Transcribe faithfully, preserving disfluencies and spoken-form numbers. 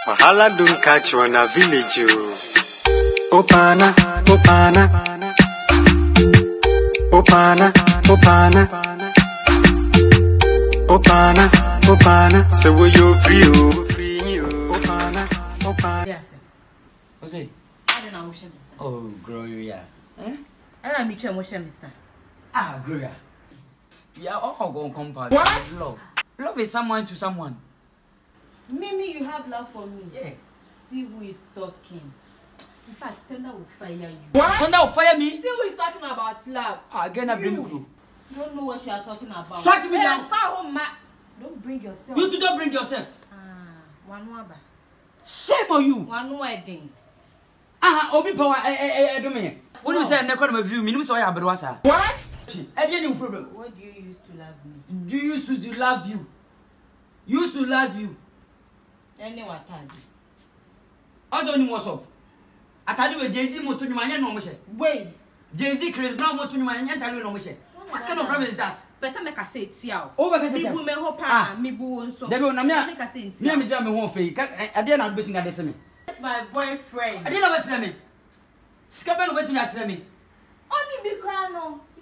Wahala don't catch you on a village. Opana, opana, opana, opana, opana, opana. So we you free, you free, you. Opana, opana. Yes. What's it? I don't know. Oh, Gloria. Eh? I don't meet you. Motion, sir. Ah, Gloria. Yeah, all go compound. Love. Love is someone to someone. Mimi, you have love for me. Yeah. See who is talking. In fact, Thunder will fire you. What? Thunder will fire me? See who is talking about love. Ah, again, I bring you. You don't know what you are talking about. Strike me down. Far home, ma. Don't bring yourself. You two don't bring yourself. Ah, one more. Shame on you. One wedding. Ah, Obi Power, eh, eh, eh, do me. What do you say? I'm not going to view me. You say I have a what? I didn't have problem. What do you use to love me? Do you used to love you? Used to love you. Anyway, Tadi. Also, only what's up? I tell you, Jay-Z mo to my no machine. Wait. Jay-Z Chris Brown mo to my and tell you no machine. What kind of problem is that? Person make a say it here. Oh, because me bu me hope ah, me bu so. Debi na me make a say it. Me me jam me ho fe. I dey na betting that me. That's my boyfriend. I dey na wait me. Skapa no betting that me. Only be cry no.